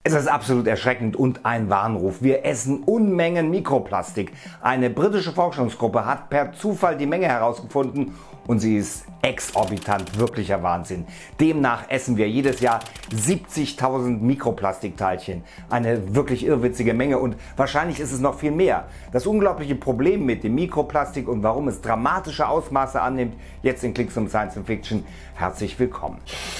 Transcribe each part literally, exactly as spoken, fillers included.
Es ist absolut erschreckend und ein Warnruf. Wir essen Unmengen Mikroplastik. Eine britische Forschungsgruppe hat per Zufall die Menge herausgefunden und sie ist exorbitant, wirklicher Wahnsinn. Demnach essen wir jedes Jahr siebzigtausend Mikroplastikteilchen. Eine wirklich irrwitzige Menge und wahrscheinlich ist es noch viel mehr. Das unglaubliche Problem mit dem Mikroplastik und warum es dramatische Ausmaße annimmt, jetzt in Klicks um Science Fiction. Herzlich willkommen.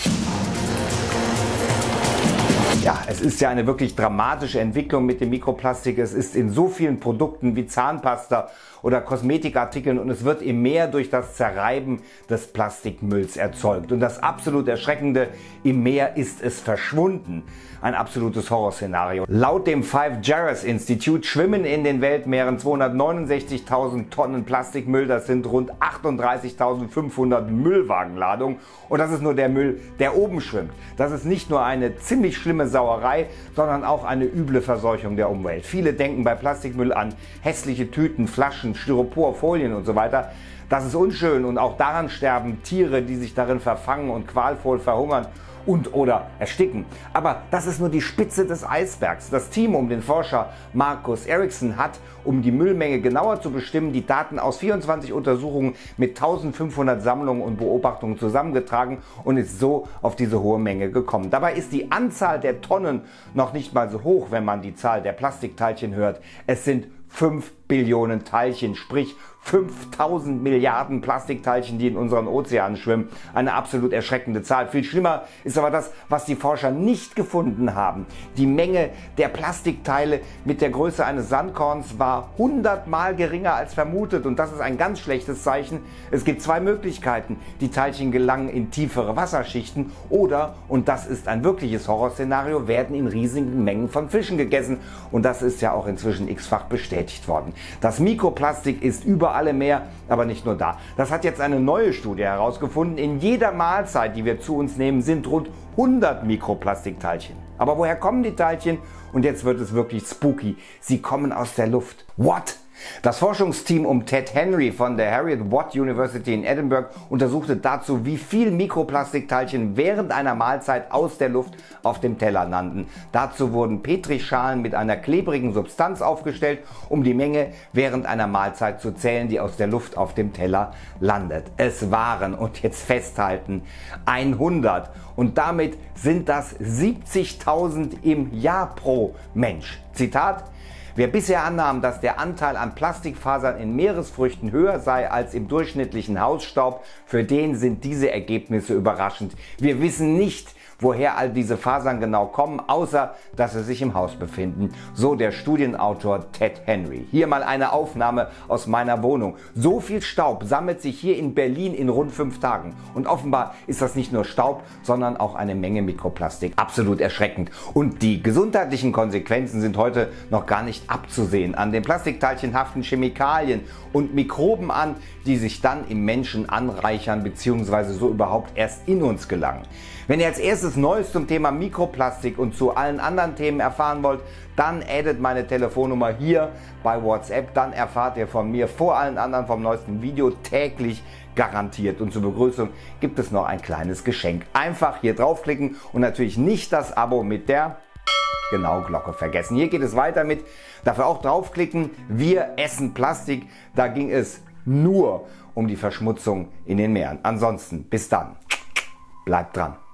Ja, es ist ja eine wirklich dramatische Entwicklung mit dem Mikroplastik. Es ist in so vielen Produkten wie Zahnpasta oder Kosmetikartikeln und es wird im Meer durch das Zerreiben des Plastikmülls erzeugt. Und das absolut Erschreckende, im Meer ist es verschwunden. Ein absolutes Horrorszenario. Laut dem Five Jarras Institute schwimmen in den Weltmeeren zweihundertneunundsechzigtausend Tonnen Plastikmüll. Das sind rund achtunddreißigtausendfünfhundert Müllwagenladungen. Und das ist nur der Müll, der oben schwimmt. Das ist nicht nur eine ziemlich schlimme Sauerei, sondern auch eine üble Verseuchung der Umwelt. Viele denken bei Plastikmüll an hässliche Tüten, Flaschen, Styropor, Folien und so weiter. Das ist unschön und auch daran sterben Tiere, die sich darin verfangen und qualvoll verhungern und oder ersticken. Aber das ist nur die Spitze des Eisbergs. Das Team um den Forscher Marcus Ericsson hat, um die Müllmenge genauer zu bestimmen, die Daten aus vierundzwanzig Untersuchungen mit eintausendfünfhundert Sammlungen und Beobachtungen zusammengetragen und ist so auf diese hohe Menge gekommen. Dabei ist die Anzahl der Tonnen noch nicht mal so hoch, wenn man die Zahl der Plastikteilchen hört. Es sind fünf Billionen Teilchen, sprich fünftausend Milliarden Plastikteilchen, die in unseren Ozeanen schwimmen. Eine absolut erschreckende Zahl. Viel schlimmer ist aber das, was die Forscher nicht gefunden haben. Die Menge der Plastikteile mit der Größe eines Sandkorns war hundertmal geringer als vermutet und das ist ein ganz schlechtes Zeichen. Es gibt zwei Möglichkeiten. Die Teilchen gelangen in tiefere Wasserschichten oder, und das ist ein wirkliches Horrorszenario, werden in riesigen Mengen von Fischen gegessen und das ist ja auch inzwischen x-fach bestätigt worden. Das Mikroplastik ist überall im Meer, aber nicht nur da. Das hat jetzt eine neue Studie herausgefunden. In jeder Mahlzeit, die wir zu uns nehmen, sind rund hundert Mikroplastikteilchen. Aber woher kommen die Teilchen? Und jetzt wird es wirklich spooky. Sie kommen aus der Luft. What? Das Forschungsteam um Ted Henry von der Heriot Watt University in Edinburgh untersuchte dazu, wie viel Mikroplastikteilchen während einer Mahlzeit aus der Luft auf dem Teller landen. Dazu wurden Petrischalen mit einer klebrigen Substanz aufgestellt, um die Menge während einer Mahlzeit zu zählen, die aus der Luft auf dem Teller landet. Es waren, und jetzt festhalten, hundert. Und damit sind das siebzigtausend im Jahr pro Mensch. Zitat: Wer bisher annahm, dass der Anteil an Plastikfasern in Meeresfrüchten höher sei als im durchschnittlichen Hausstaub, für den sind diese Ergebnisse überraschend. Wir wissen nicht, woher all diese Fasern genau kommen, außer dass sie sich im Haus befinden. So der Studienautor Ted Henry. Hier mal eine Aufnahme aus meiner Wohnung. So viel Staub sammelt sich hier in Berlin in rund fünf Tagen. Und offenbar ist das nicht nur Staub, sondern auch eine Menge Mikroplastik. Absolut erschreckend. Und die gesundheitlichen Konsequenzen sind heute noch gar nicht abzusehen. An den Plastikteilchen haften Chemikalien und Mikroben an, die sich dann im Menschen anreichern bzw. so überhaupt erst in uns gelangen. Wenn ihr als erstes Neues zum Thema Mikroplastik und zu allen anderen Themen erfahren wollt, dann addet meine Telefonnummer hier bei WhatsApp. Dann erfahrt ihr von mir vor allen anderen vom neuesten Video täglich garantiert. Und zur Begrüßung gibt es noch ein kleines Geschenk. Einfach hier draufklicken und natürlich nicht das Abo mit der genau Glocke vergessen. Hier geht es weiter mit, dafür auch draufklicken, wir essen Plastik. Da ging es nur um die Verschmutzung in den Meeren. Ansonsten bis dann, bleibt dran.